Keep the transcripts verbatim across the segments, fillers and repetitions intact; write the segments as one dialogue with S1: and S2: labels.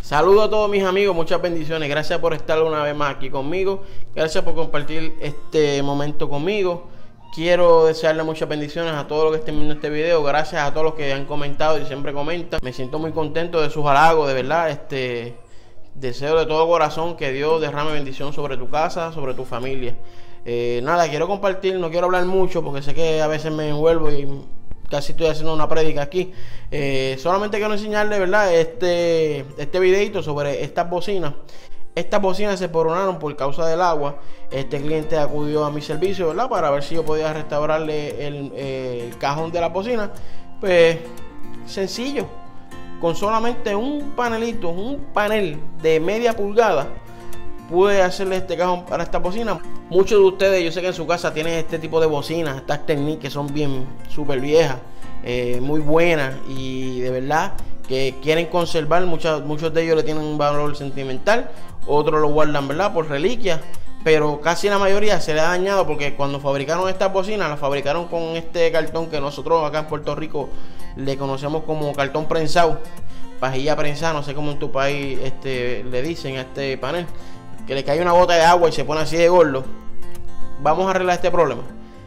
S1: Saludos a todos mis amigos, muchas bendiciones. Gracias por estar una vez más aquí conmigo. Gracias por compartir este momento conmigo. Quiero desearle muchas bendiciones a todos los que estén viendo este video. Gracias a todos los que han comentado y siempre comentan. Me siento muy contento de sus halagos, de verdad. Este, deseo de todo corazón que Dios derrame bendición sobre tu casa, sobre tu familia. Eh, nada, quiero compartir, no quiero hablar mucho porque sé que a veces me envuelvo y casi estoy haciendo una prédica aquí. Eh, solamente quiero enseñarle, ¿verdad? Este, este videito sobre estas bocinas. Estas bocinas se coronaron por causa del agua. Este cliente acudió a mi servicio, ¿verdad? Para ver si yo podía restaurarle el, eh, el cajón de la bocina. Pues sencillo. Con solamente un panelito, un panel de media pulgada, pude hacerle este cajón para esta bocina. Muchos de ustedes, yo sé que en su casa tienen este tipo de bocinas, estas técnicas que son bien súper viejas, eh, muy buenas y de verdad que quieren conservar. Muchos, muchos de ellos le tienen un valor sentimental, otros lo guardan, ¿verdad?, por reliquias, pero casi la mayoría se le ha dañado porque cuando fabricaron estas bocinas, las fabricaron con este cartón que nosotros acá en Puerto Rico le conocemos como cartón prensado, pajilla prensada, no sé cómo en tu país este, le dicen a este panel, que le cae una gota de agua y se pone así de gordo. Vamos a arreglar este problema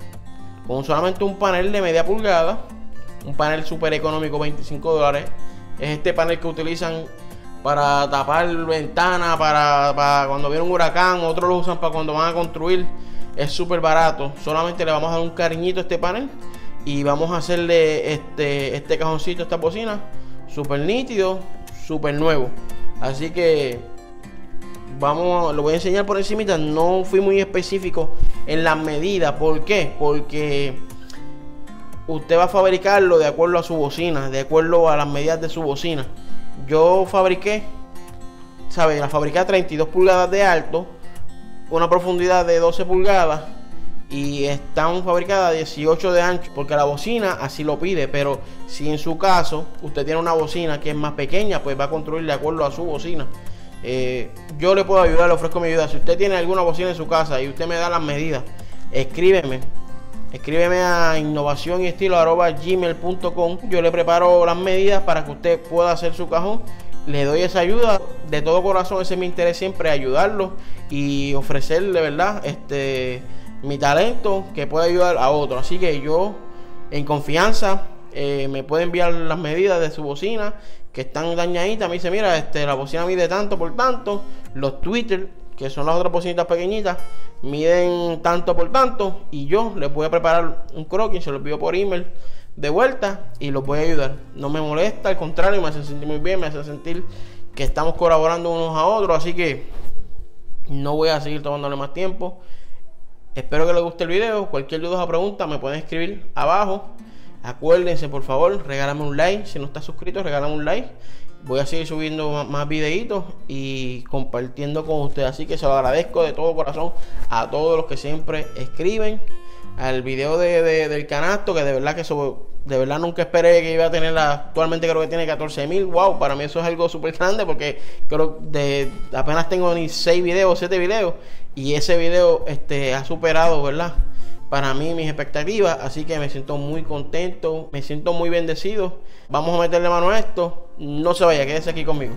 S1: con solamente un panel de media pulgada, un panel súper económico, veinticinco dólares. Es este panel que utilizan para tapar ventanas, para, para cuando viene un huracán, otros lo usan para cuando van a construir. Es súper barato, solamente le vamos a dar un cariñito a este panel y vamos a hacerle este, este cajoncito, esta bocina, súper nítido, súper nuevo. Así que vamos, lo voy a enseñar por encimita. No fui muy específico en las medidas. ¿Por qué? Porque usted va a fabricarlo de acuerdo a su bocina, de acuerdo a las medidas de su bocina. Yo fabriqué, ¿sabe? La fabriqué a treinta y dos pulgadas de alto, una profundidad de doce pulgadas y están fabricadas a dieciocho de ancho, porque la bocina así lo pide. Pero si en su caso usted tiene una bocina que es más pequeña, pues va a construir de acuerdo a su bocina. Eh, yo le puedo ayudar, le ofrezco mi ayuda. Si usted tiene alguna bocina en su casa y usted me da las medidas, escríbeme escríbeme a innovación y estilo arroba gmail punto com. Yo le preparo las medidas para que usted pueda hacer su cajón. Le doy esa ayuda de todo corazón. Ese es mi interés, siempre ayudarlo y ofrecerle, ¿verdad?, este, mi talento que puede ayudar a otros. Así que yo, en confianza, eh, me puede enviar las medidas de su bocina que están dañaditas. Me dice, mira, este, la bocina mide tanto por tanto. Los Twitter, que son las otras bocinitas pequeñitas, miden tanto por tanto. Y yo les voy a preparar un croquis, se los envío por email de vuelta y los voy a ayudar. No me molesta, al contrario, me hace sentir muy bien, me hace sentir que estamos colaborando unos a otros. Así que no voy a seguir tomándole más tiempo. Espero que les guste el video. Cualquier duda o pregunta me pueden escribir abajo. Acuérdense, por favor, regálame un like. Si no estás suscrito, regálame un like. Voy a seguir subiendo más, más videitos y compartiendo con ustedes. Así que se lo agradezco de todo corazón a todos los que siempre escriben al video de, de, del canasto, que de verdad que eso, de verdad nunca esperé que iba a tener. La, actualmente creo que tiene catorce mil. Wow, para mí eso es algo súper grande, porque creo de apenas tengo ni seis videos, siete videos, y ese video este, ha superado, ¿verdad?, para mí mis expectativas. Así que me siento muy contento, me siento muy bendecido. Vamos a meterle mano a esto. No se vaya, quédese aquí conmigo.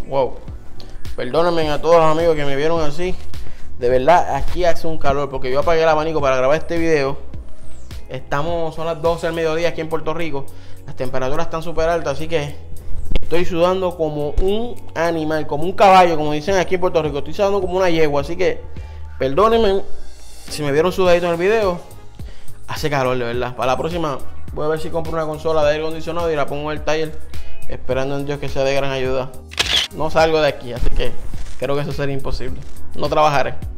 S1: Wow. Perdónenme a todos los amigos que me vieron así. De verdad, aquí hace un calor porque yo apagué el abanico para grabar este video. Estamos, son las doce del mediodía aquí en Puerto Rico. Las temperaturas están súper altas, así que estoy sudando como un animal, como un caballo, como dicen aquí en Puerto Rico. Estoy sudando como una yegua, así que perdónenme si me vieron sudadito en el video. Hace calor, de verdad. Para la próxima voy a ver si compro una consola de aire acondicionado y la pongo en el taller, esperando en Dios que sea de gran ayuda. No salgo de aquí, así que creo que eso sería imposible. No trabajaré.